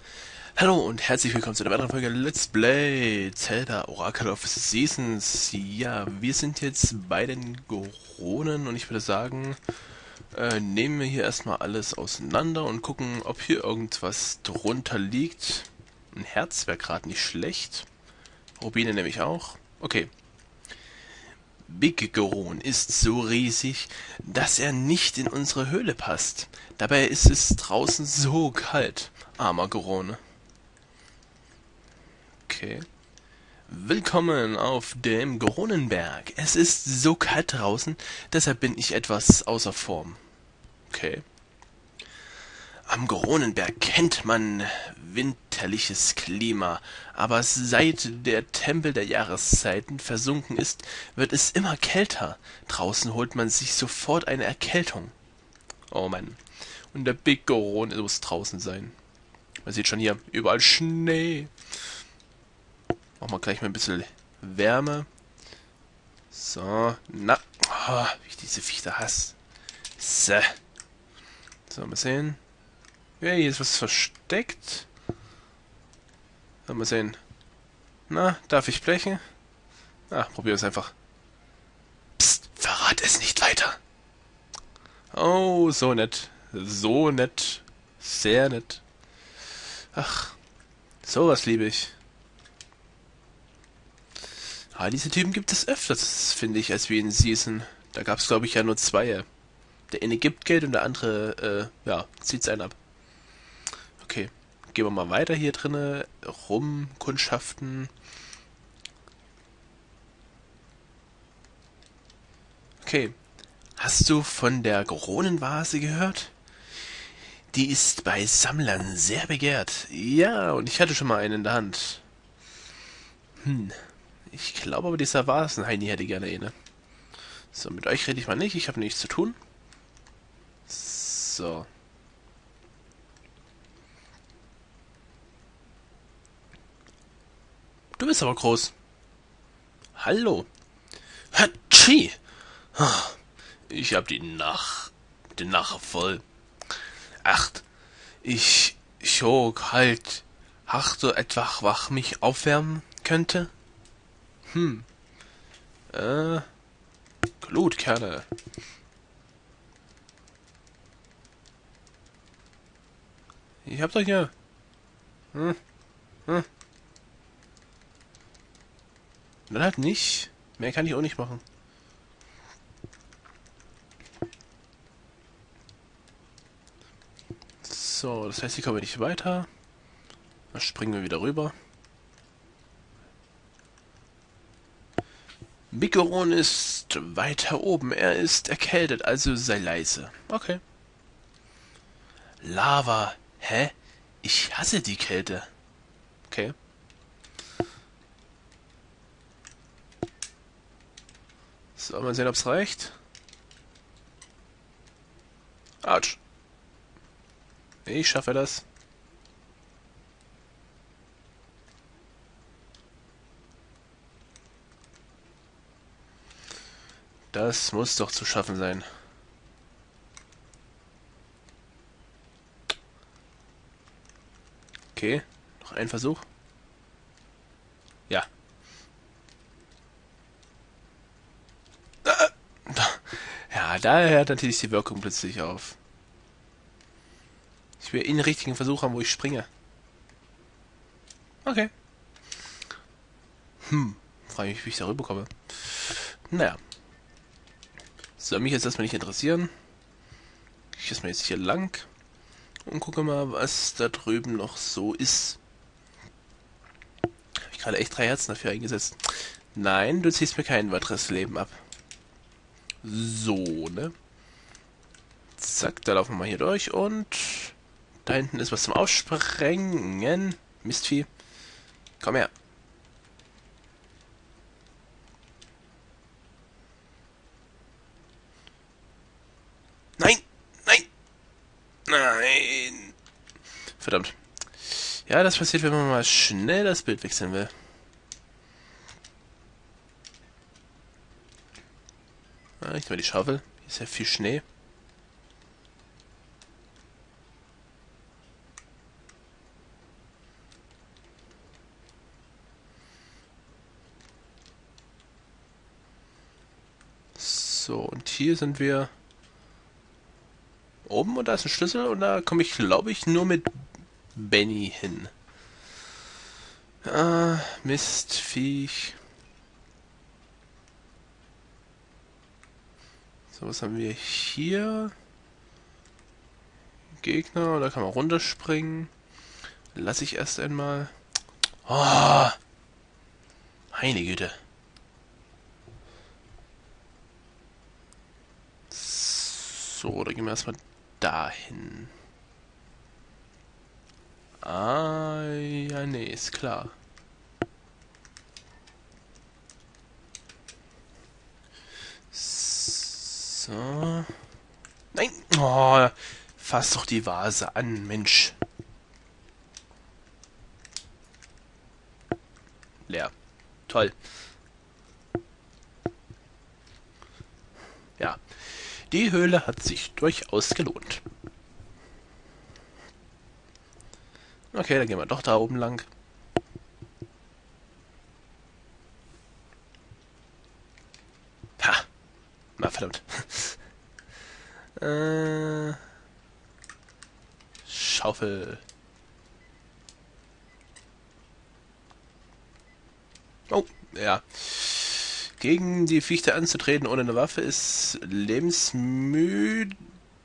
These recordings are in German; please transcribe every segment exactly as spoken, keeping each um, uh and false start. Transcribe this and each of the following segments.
Hallo und herzlich willkommen zu einer weiteren Folge Let's Play Zelda Oracle of Seasons. Ja, wir sind jetzt bei den Goronen und ich würde sagen, äh, nehmen wir hier erstmal alles auseinander und gucken, ob hier irgendwas drunter liegt. Ein Herz wäre gerade nicht schlecht. Rubine nehme ich auch. Okay. Big Goron ist so riesig, dass er nicht in unsere Höhle passt. Dabei ist es draußen so kalt. Armer Gorone. Okay. Willkommen auf dem Goronenberg. Es ist so kalt draußen, deshalb bin ich etwas außer Form. Okay. Am Goronenberg kennt man winterliches Klima, aber seit der Tempel der Jahreszeiten versunken ist, wird es immer kälter. Draußen holt man sich sofort eine Erkältung. Oh Mann. Und der Big Goron muss draußen sein. Man sieht schon hier, überall Schnee. Machen wir gleich mal ein bisschen Wärme. So, na. Oh, wie ich diese Viecher hasse. So. So, mal sehen. Ja, hier ist was versteckt. So, mal sehen. Na, darf ich blechen? Ah, probier es einfach. Psst, verrat es nicht weiter. Oh, so nett. So nett. Sehr nett. Ach, sowas liebe ich. Ah, diese Typen gibt es öfters, finde ich, als wie in Season. Da gab es, glaube ich, ja nur zwei. Der eine gibt Geld und der andere, äh, ja, zieht's einen ab. Okay, gehen wir mal weiter hier drinnen. Rum, Kundschaften. Okay, hast du von der Goronenvase gehört? Die ist bei Sammlern sehr begehrt. Ja, und ich hatte schon mal einen in der Hand. Hm, ich glaube aber dieser Vasenheini hätte gerne eine. So, mit euch rede ich mal nicht, ich habe nichts zu tun. So. Du bist aber groß. Hallo. Hatschi! Ich hab die Nach... den Nache voll. Ach, ich... Schok, halt. Hast du etwas, was mich aufwärmen könnte? Hm. Äh... Glutkerne. Ich hab doch hier... Hm, hm. Dann halt nicht. Mehr kann ich auch nicht machen. So, das heißt, hier kommen wir nicht weiter. Dann springen wir wieder rüber. Biggoron ist weiter oben. Er ist erkältet, also sei leise. Okay. Lava. Hä? Ich hasse die Kälte. Okay. So, mal sehen, ob's reicht. Autsch. Ich schaffe das. Das muss doch zu schaffen sein. Okay, noch ein Versuch. Ja. Ja, da hört natürlich die Wirkung plötzlich auf. Ich will einen richtigen Versuch haben, wo ich springe. Okay. Hm, frage mich, wie ich darüber komme. Naja. Soll mich jetzt erstmal nicht interessieren. Ich erstmal jetzt hier lang und gucke mal, was da drüben noch so ist. Habe ich gerade echt drei Herzen dafür eingesetzt. Nein, du ziehst mir kein weiteres Leben ab. So, ne? Zack, da laufen wir mal hier durch und da hinten ist was zum Aussprengen. Mistvieh. Komm her. Nein! Nein! Nein! Verdammt. Ja, das passiert, wenn man mal schnell das Bild wechseln will. Ah, ich nehme mal die Schaufel. Hier ist ja viel Schnee. So, und hier sind wir oben und da ist ein Schlüssel und da komme ich, glaube ich, nur mit Benny hin. Ah, Mist, Viech. So, was haben wir hier? Gegner, da kann man runterspringen. Lass ich erst einmal. Oh, meine Güte. So, da gehen wir erstmal dahin. Ah, ja, nee, ist klar. So. Nein! Oh, fass doch die Vase an, Mensch. Leer. Toll. Ja. Die Höhle hat sich durchaus gelohnt. Okay, dann gehen wir doch da oben lang. Ha! Na, verdammt. äh, Schaufel. Oh, ja. Gegen die Fichte anzutreten ohne eine Waffe ist lebensmüde.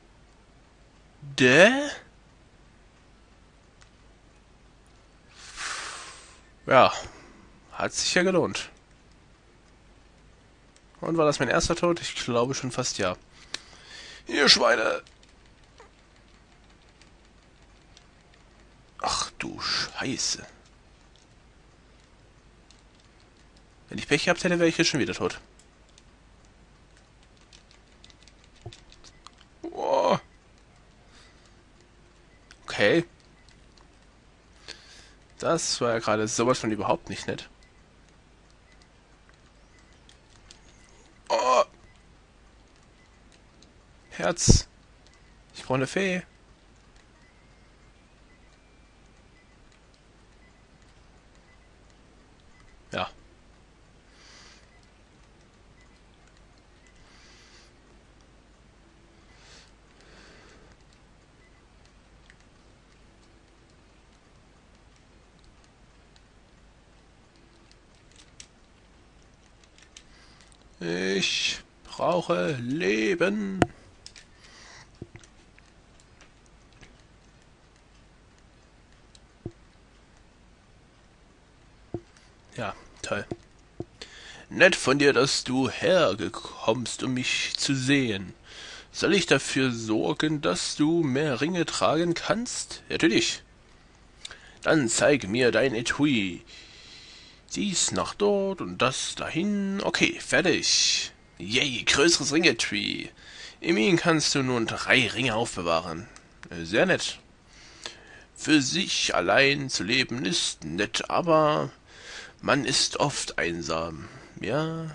Ja, hat sich ja gelohnt. Und war das mein erster Tod? Ich glaube schon fast ja. Ihr Schweine! Ach du Scheiße. Wenn ich Pech gehabt hätte, wäre ich jetzt schon wieder tot. Oh. Okay. Das war ja gerade sowas von überhaupt nicht nett. Oh. Herz. Ich brauche eine Fee. Ja. Ich brauche Leben. Ja, toll. Nett von dir, dass du hergekommst, um mich zu sehen. Soll ich dafür sorgen, dass du mehr Ringe tragen kannst? Natürlich. Dann zeige mir dein Etui. Dies nach dort und das dahin. Okay, fertig. Yay, größeres Ringetui. Immerhin kannst du nun drei Ringe aufbewahren. Sehr nett. Für sich allein zu leben ist nett, aber man ist oft einsam. Ja.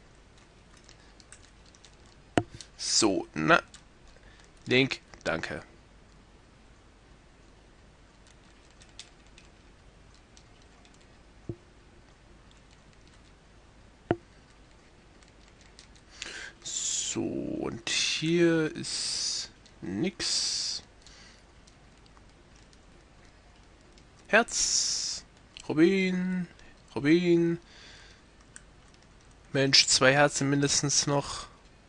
So, na. Link, danke. So, und hier ist nix. Herz. Rubin. Rubin. Mensch, zwei Herzen mindestens noch.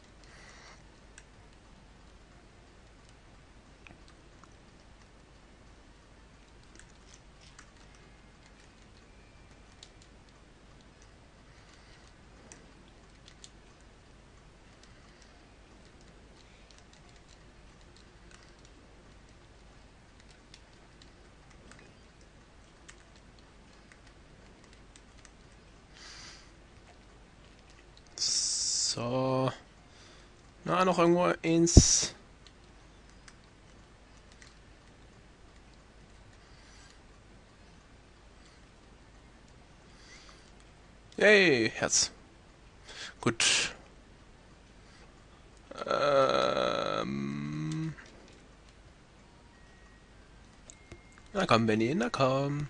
So. Na, noch irgendwo eins. Yay, Herz. Gut. Ähm. Na komm, Benny, na komm.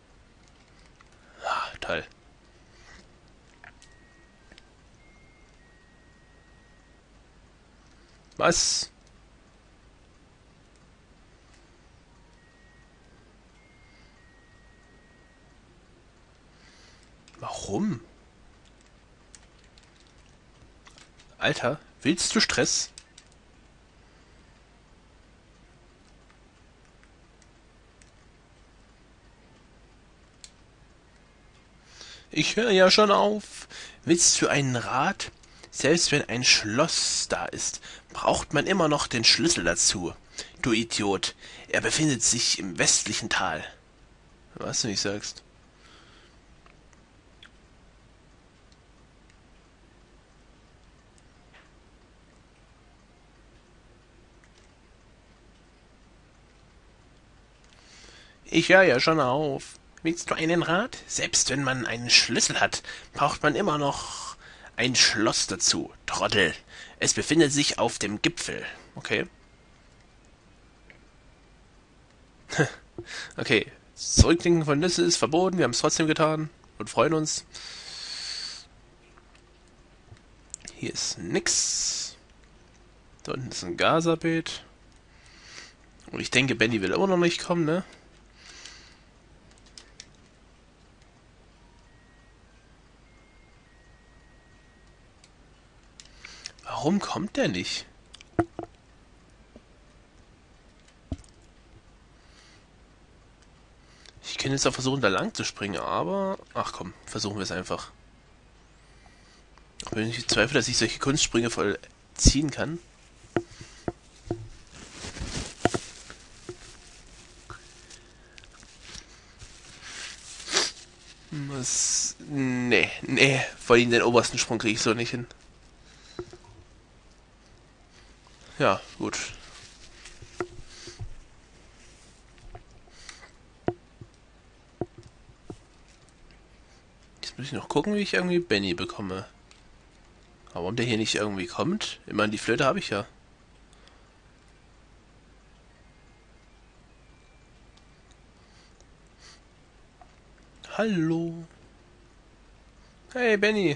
Ah, toll. Was? Warum? Alter, willst du Stress? Ich höre ja schon auf. Willst du einen Rat? Selbst wenn ein Schloss da ist, braucht man immer noch den Schlüssel dazu. Du Idiot, er befindet sich im westlichen Tal. Was du nicht sagst. Ich höre ja schon auf. Willst du einen Rat? Selbst wenn man einen Schlüssel hat, braucht man immer noch ein Schloss dazu. Trottel. Es befindet sich auf dem Gipfel. Okay. Okay. Zurückdenken von Nüsse ist verboten. Wir haben es trotzdem getan und freuen uns. Hier ist nix. Da unten ist ein Gasabeet. Und ich denke, Benny will immer noch nicht kommen, ne? Warum kommt der nicht? Ich könnte jetzt auch versuchen, da lang zu springen, aber... Ach komm, versuchen wir es einfach. Auch wenn ich zweifle, dass ich solche Kunstsprünge vollziehen kann. Was... Nee, nee. Vor allem den obersten Sprung kriege ich so nicht hin. Ja, gut. Jetzt muss ich noch gucken, wie ich irgendwie Benny bekomme. Aber warum der hier nicht irgendwie kommt? Ich meine, die Flöte habe ich ja. Hallo. Hey, Benny.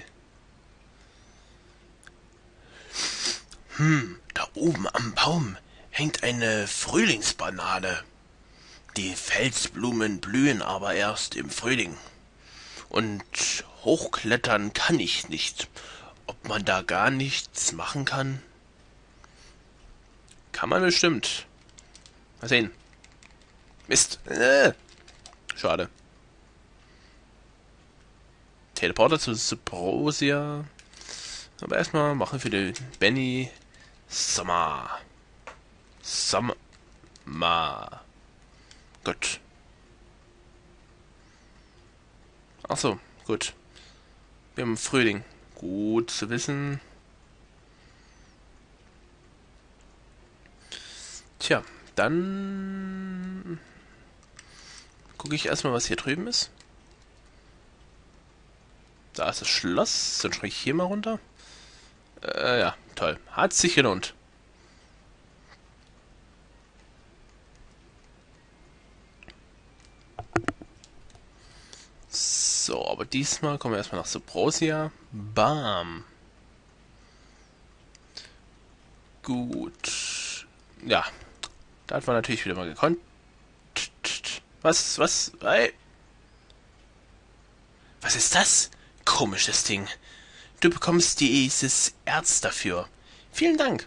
Hm, da oben am Baum hängt eine Frühlingsbanane. Die Felsblumen blühen aber erst im Frühling. Und hochklettern kann ich nicht. Ob man da gar nichts machen kann? Kann man bestimmt. Mal sehen. Mist. Äh. Schade. Teleporter zu Subrosia. Aber erstmal machen wir den Benny Sommer. Sommer. Gut. Achso, gut. Wir haben Frühling. Gut zu wissen. Tja, dann gucke ich erstmal, was hier drüben ist. Da ist das Schloss. Dann springe ich hier mal runter. Äh, ja, toll. Hat sich gelohnt. So, aber diesmal kommen wir erstmal nach Subrosia. Bam. Gut. Ja. Da hat man natürlich wieder mal gekonnt. Was, was? Hey. Was ist das? Komisches Ding. Du bekommst dieses Erz dafür. Vielen Dank.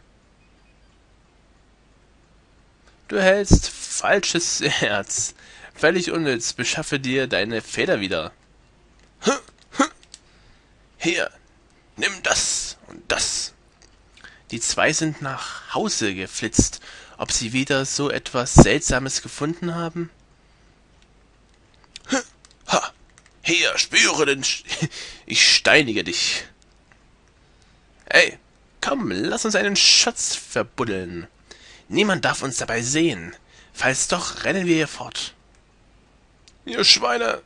Du hältst falsches Erz. Völlig unnütz. Beschaffe dir deine Feder wieder. Hier, nimm das und das. Die zwei sind nach Hause geflitzt. Ob sie wieder so etwas Seltsames gefunden haben? Ha! Hier, spüre den... Sch ich steinige dich. Ey, komm, lass uns einen Schatz verbuddeln. Niemand darf uns dabei sehen. Falls doch, rennen wir hier fort. Ihr Schweine!